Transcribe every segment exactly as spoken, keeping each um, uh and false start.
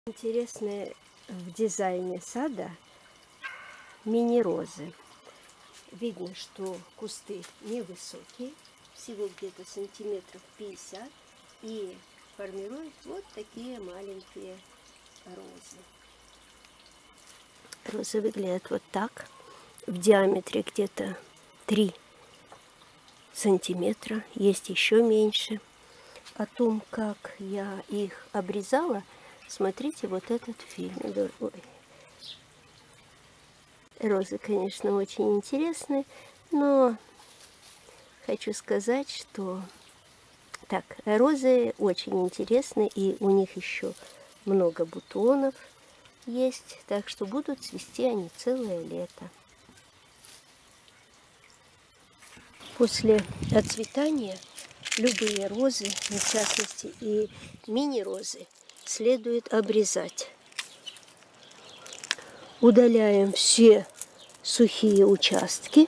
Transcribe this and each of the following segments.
Интересное в дизайне сада мини-розы. Видно, что кусты невысокие, всего где-то сантиметров пятьдесят, и формируют вот такие маленькие розы. Розы выглядят вот так, в диаметре где-то три сантиметра, есть еще меньше. О том, как я их обрезала, смотрите вот этот фильм. Ой. Розы, конечно, очень интересны, но хочу сказать, что так, розы очень интересны, и у них еще много бутонов есть, так что будут цвести они целое лето. После отцветания любые розы, в частности и мини-розы, следует обрезать. Удаляем все сухие участки.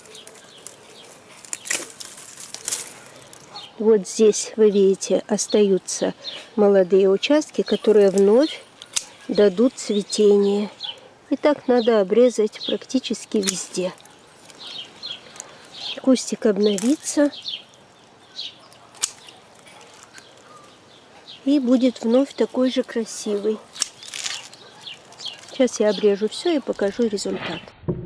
Вот здесь, вы видите, остаются молодые участки, которые вновь дадут цветение. И так надо обрезать практически везде. Кустик обновится и будет вновь такой же красивый. Сейчас я обрежу все и покажу результат.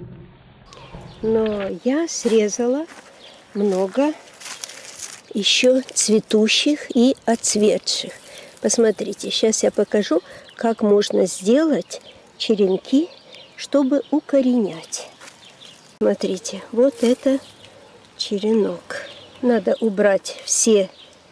Но я срезала много еще цветущих и отцветших. Посмотрите, сейчас я покажу, как можно сделать черенки, чтобы укоренять. Смотрите, вот это черенок. Надо убрать все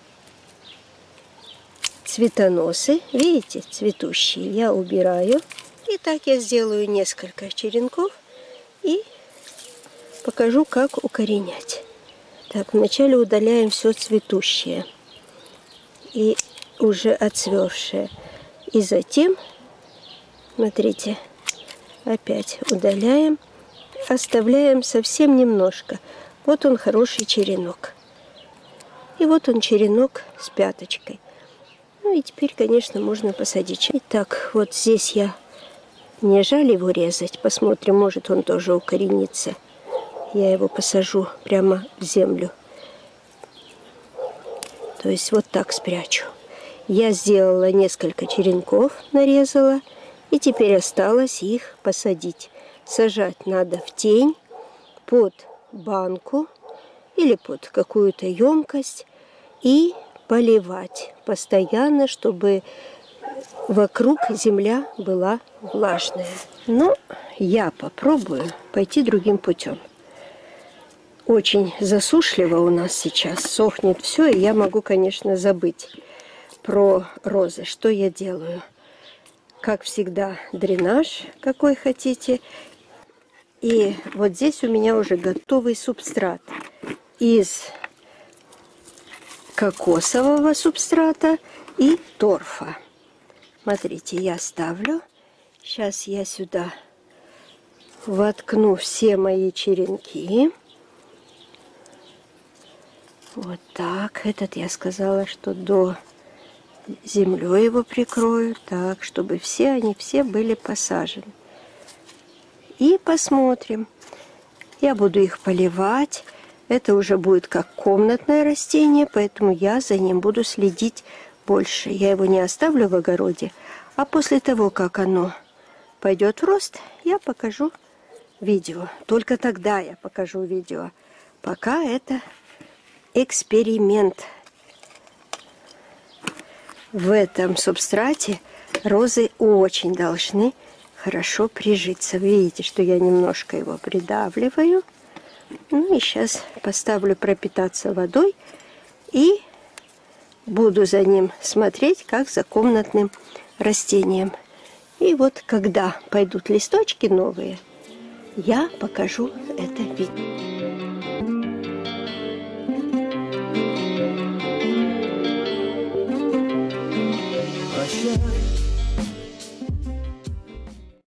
цветоносы. Видите, цветущие я убираю. И так я сделаю несколько черенков и покажу, как укоренять. Так, вначале удаляем все цветущее и уже отцветшее. И затем, смотрите, опять удаляем, оставляем совсем немножко. Вот он, хороший черенок. И вот он, черенок с пяточкой. Ну и теперь, конечно, можно посадить. Итак, вот здесь я не жаль его резать. Посмотрим, может он тоже укоренится. Я его посажу прямо в землю. То есть вот так спрячу. Я сделала несколько черенков, нарезала. И теперь осталось их посадить. Сажать надо в тень, под банку или под какую-то емкость. И поливать постоянно, чтобы вокруг земля была влажная. Но я попробую пойти другим путем. Очень засушливо у нас сейчас, сохнет все, и я могу, конечно, забыть про розы. Что я делаю? Как всегда, дренаж, какой хотите. И вот здесь у меня уже готовый субстрат из кокосового субстрата и торфа. Смотрите, я ставлю. Сейчас я сюда воткну все мои черенки. Вот так. Этот я сказала, что до землей его прикрою. Так, чтобы все они все были посажены. И посмотрим. Я буду их поливать. Это уже будет как комнатное растение, поэтому я за ним буду следить больше. Я его не оставлю в огороде, а после того, как оно пойдет в рост, я покажу видео. Только тогда я покажу видео. Пока это эксперимент. В этом субстрате розы очень должны хорошо прижиться. Видите, что я немножко его придавливаю. Ну и сейчас поставлю пропитаться водой и буду за ним смотреть, как за комнатным растением. И вот когда пойдут листочки новые, я покажу это видео. Прощай.